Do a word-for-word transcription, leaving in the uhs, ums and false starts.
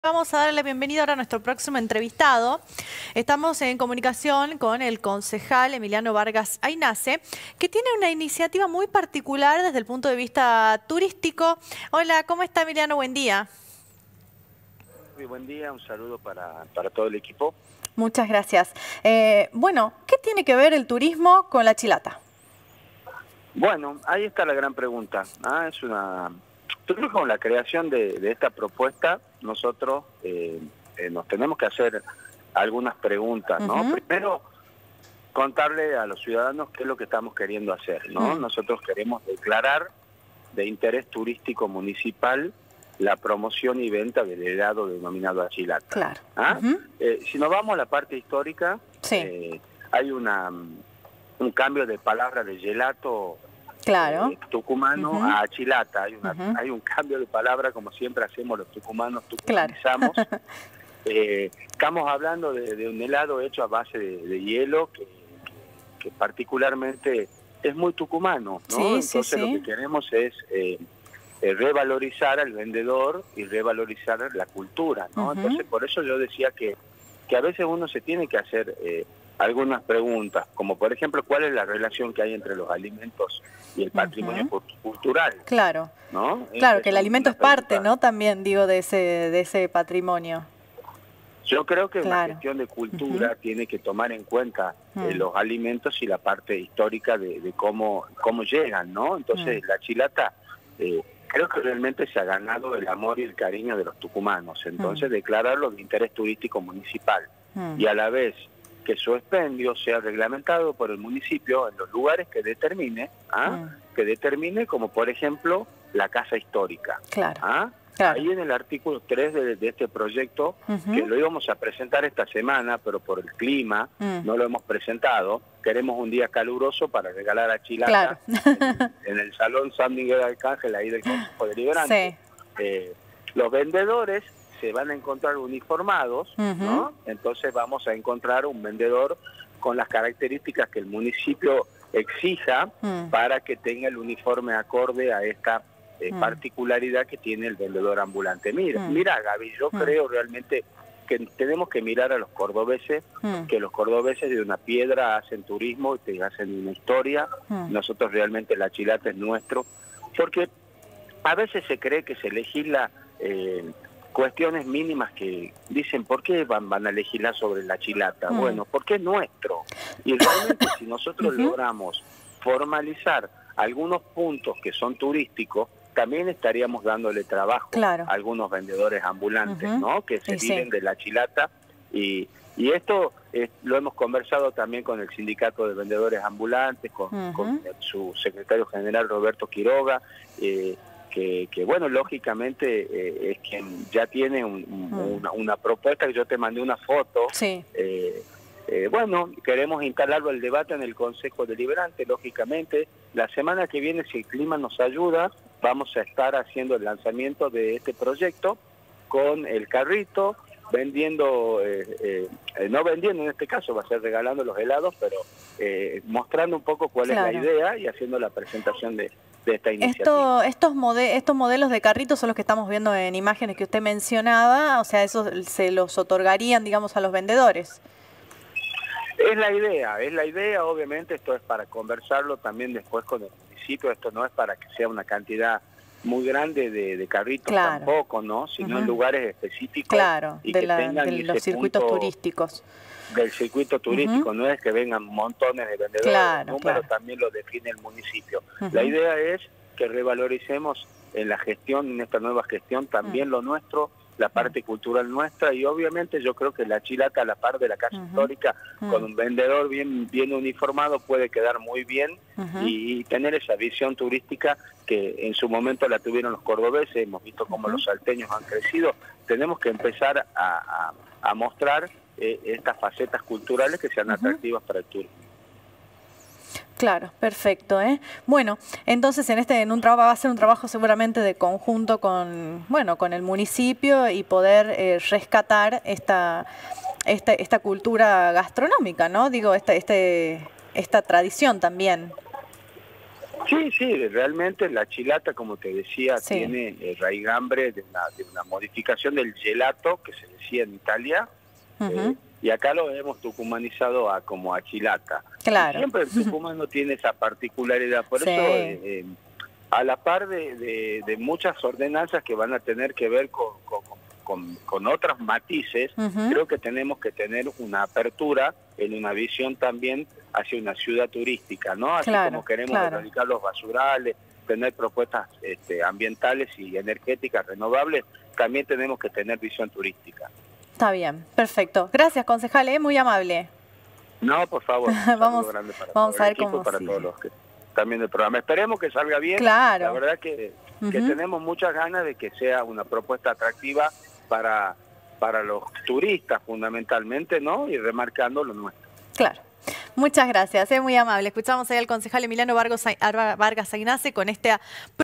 Vamos a darle la bienvenida ahora a nuestro próximo entrevistado. Estamos en comunicación con el concejal Emiliano Vargas Aynace, que tiene una iniciativa muy particular desde el punto de vista turístico. Hola, ¿cómo está, Emiliano? Buen día. Muy buen día, un saludo para, para todo el equipo. Muchas gracias. Eh, bueno, ¿qué tiene que ver el turismo con la chilata? Bueno, ahí está la gran pregunta. Ah, es una... Yo creo que con la creación de, de esta propuesta, nosotros eh, eh, nos tenemos que hacer algunas preguntas, ¿no? Uh-huh. Primero, contarle a los ciudadanos qué es lo que estamos queriendo hacer, ¿no? Uh-huh. Nosotros queremos declarar de interés turístico municipal la promoción y venta del helado denominado achilata. Claro. ¿Ah? Uh-huh. eh, si nos vamos a la parte histórica, sí. eh, hay una, un cambio de palabra de gelato claro. eh, tucumano uh-huh. a achilata. Hay, una, uh-huh. hay un cambio de palabra, como siempre hacemos los tucumanos, tucumanizamos. Claro. eh, estamos hablando de, de un helado hecho a base de, de hielo que, que, que particularmente es muy tucumano, ¿no? Sí, Entonces sí, sí. lo que queremos es... Eh, Eh, revalorizar al vendedor y revalorizar la cultura, ¿no? Uh-huh. Entonces, por eso yo decía que, que a veces uno se tiene que hacer eh, algunas preguntas, como por ejemplo, ¿cuál es la relación que hay entre los alimentos y el patrimonio uh-huh. cultural? Claro, ¿no? Claro, es que el alimento es parte, ¿no? También, digo, de ese, de ese patrimonio. Yo creo que claro. la gestión de cultura uh-huh. tiene que tomar en cuenta uh-huh. eh, los alimentos y la parte histórica de, de cómo, cómo llegan, ¿no? Entonces, uh-huh. la chilata... Eh, creo que realmente se ha ganado el amor y el cariño de los tucumanos. Entonces, mm. declararlo de interés turístico municipal mm. y a la vez que su expendio sea reglamentado por el municipio en los lugares que determine, ¿ah? mm. que determine como por ejemplo la casa histórica. Claro. ¿ah? Claro. Ahí en el artículo tres de, de este proyecto, uh-huh. que lo íbamos a presentar esta semana, pero por el clima uh-huh. no lo hemos presentado. Queremos un día caluroso para regalar a Chilata claro. en, en el Salón San Miguel de Arcángel, ahí del Consejo Deliberante. Sí. Eh, los vendedores se van a encontrar uniformados, uh-huh. ¿no? Entonces vamos a encontrar un vendedor con las características que el municipio exija uh-huh. para que tenga el uniforme acorde a esta Eh, mm. particularidad que tiene el vendedor ambulante. Mira, mm. mira Gaby, yo mm. creo realmente que tenemos que mirar a los cordobeses, mm. que los cordobeses de una piedra hacen turismo, te hacen una historia, mm. nosotros realmente la chilata es nuestro, porque a veces se cree que se legisla eh, cuestiones mínimas que dicen, ¿por qué van, van a legislar sobre la chilata? Mm. Bueno, porque es nuestro. Y realmente si nosotros uh-huh. logramos formalizar algunos puntos que son turísticos, también estaríamos dándole trabajo claro. a algunos vendedores ambulantes, uh-huh. ¿no? Que se sí, viven sí. de la chilata y, y esto eh, lo hemos conversado también con el sindicato de vendedores ambulantes, con, uh-huh. con su secretario general Roberto Quiroga, eh, que, que bueno, lógicamente eh, es quien ya tiene un, un, uh-huh. una, una propuesta, que yo te mandé una foto. Sí. Eh, Eh, bueno, queremos instalarlo el debate en el Consejo Deliberante, lógicamente. La semana que viene, si el clima nos ayuda, vamos a estar haciendo el lanzamiento de este proyecto con el carrito, vendiendo, eh, eh, no vendiendo en este caso, va a ser regalando los helados, pero eh, mostrando un poco cuál claro. es la idea y haciendo la presentación de, de esta iniciativa. Esto, estos, mode estos modelos de carritos son los que estamos viendo en imágenes que usted mencionaba, o sea, esos se los otorgarían, digamos, a los vendedores. Es la idea, es la idea, obviamente esto es para conversarlo también después con el municipio, esto no es para que sea una cantidad muy grande de, de carritos claro. tampoco, ¿no? Sino uh-huh. en lugares específicos. Claro, y de, que la, tengan de los circuitos turísticos. Del circuito turístico, uh-huh. no es que vengan montones de vendedores, claro, el número claro. también lo define el municipio. Uh-huh. La idea es que revaloricemos en la gestión, en esta nueva gestión, también uh-huh. lo nuestro, la parte uh-huh. cultural nuestra, y obviamente yo creo que la chilata a la par de la casa uh-huh. histórica uh-huh. con un vendedor bien bien uniformado puede quedar muy bien uh-huh. y, y tener esa visión turística que en su momento la tuvieron los cordobeses, hemos visto cómo uh-huh. los salteños han crecido. Tenemos que empezar a, a, a mostrar eh, estas facetas culturales que sean uh-huh. atractivas para el turismo. Claro, perfecto, ¿eh? Bueno, entonces en este en un trabajo va a ser un trabajo seguramente de conjunto con bueno con el municipio y poder eh, rescatar esta, esta esta cultura gastronómica, ¿no? Digo esta este esta tradición también. Sí, sí, realmente la chilata, como te decía, sí. tiene eh, raigambre de una, de una modificación del gelato, que se decía en Italia, uh-huh. eh, y acá lo hemos tucumanizado a, como a chilata. Claro. Y siempre el Tucumán no tiene esa particularidad, por sí. eso, eh, eh, a la par de, de, de muchas ordenanzas que van a tener que ver con, con, con, con otros matices, uh-huh. creo que tenemos que tener una apertura en una visión también hacia una ciudad turística, ¿no? Así claro, como queremos claro. erradicar los basurales, tener propuestas este, ambientales y energéticas renovables, también tenemos que tener visión turística. Está bien, perfecto. Gracias, concejal, ¿eh? Muy amable. No, por favor. vamos grande para vamos todo a ver el equipo cómo y para sigue. todos los que también del programa. Esperemos que salga bien. Claro. La verdad que, que uh-huh. tenemos muchas ganas de que sea una propuesta atractiva para, para los turistas fundamentalmente, ¿no? Y remarcando lo nuestro. Claro. Muchas gracias, es muy amable. Escuchamos ahí al concejal Emiliano Vargas Aynace con este